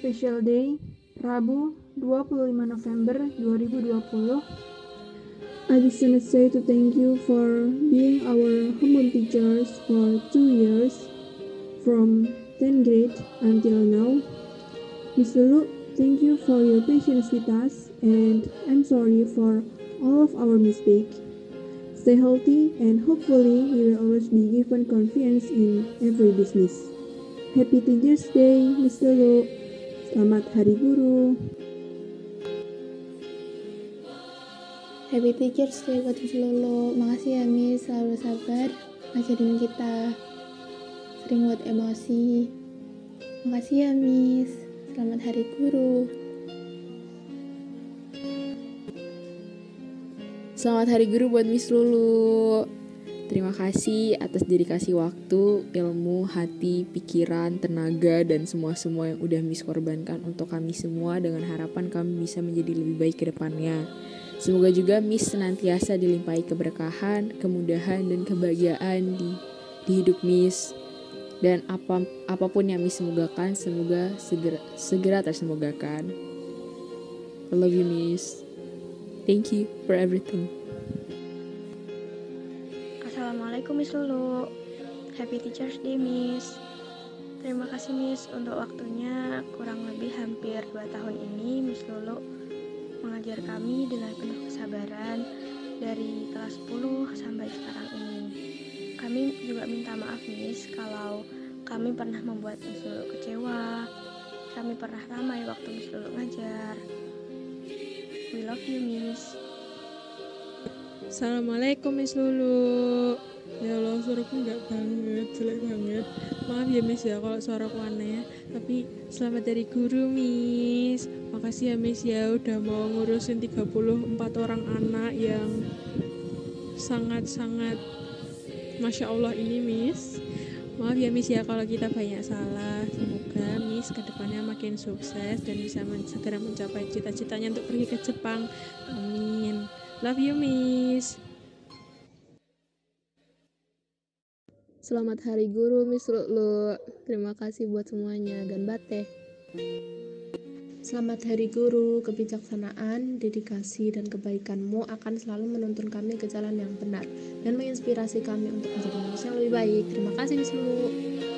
Special Day, Rabu 25 November 2020. I just want to say to thank you for being our homeroom teachers for 2 years, from 10th grade until now. Miss Lulu, thank you for your patience with us, and I'm sorry for all of our mistakes. Stay healthy, and hopefully you will always be given confidence in every business. Happy Teachers Day, Miss Lulu. Selamat Hari Guru. Happy Teachers Day buat Miss Lulu. Makasih ya Miss, selalu sabar ngajarin kita, sering buat emosi. Makasih ya Miss, selamat Hari Guru. Selamat Hari Guru buat Miss Lulu. Terima kasih atas dedikasi waktu, ilmu, hati, pikiran, tenaga, dan semua-semua yang udah Miss korbankan untuk kami semua, dengan harapan kami bisa menjadi lebih baik ke depannya. Semoga juga Miss senantiasa dilimpahi keberkahan, kemudahan, dan kebahagiaan di hidup Miss. Dan apapun yang Miss semogakan, semoga segera tersemogakan. I love you Miss. Thank you for everything. Assalamualaikum Miss Lulu. Happy Teachers Day Miss. Terima kasih Miss untuk waktunya. Kurang lebih hampir 2 tahun ini Miss Lulu mengajar kami dengan penuh kesabaran dari kelas 10 sampai sekarang ini. Kami juga minta maaf Miss kalau kami pernah membuat Miss Lulu kecewa. Kami pernah ramai waktu Miss Lulu ngajar. We love you Miss. Assalamualaikum Miss Lulu. Ya Allah, suaraku enggak banget, jelek banget. Maaf ya Miss ya kalau suaraku aneh. Tapi selamat Hari Guru Miss. Makasih ya Miss ya udah mau ngurusin 34 orang anak yang sangat-sangat Masya Allah ini Miss. Maaf ya Miss ya kalau kita banyak salah. Semoga Miss kedepannya makin sukses dan bisa segera mencapai cita-citanya untuk pergi ke Jepang. Amin. Love you Miss. Selamat Hari Guru Miss Lulu. Terima kasih buat semuanya. Ganbate. Selamat Hari Guru. Kebijaksanaan, dedikasi, dan kebaikanmu akan selalu menuntun kami ke jalan yang benar dan menginspirasi kami untuk menjadi manusia yang lebih baik. Terima kasih Miss Lulu.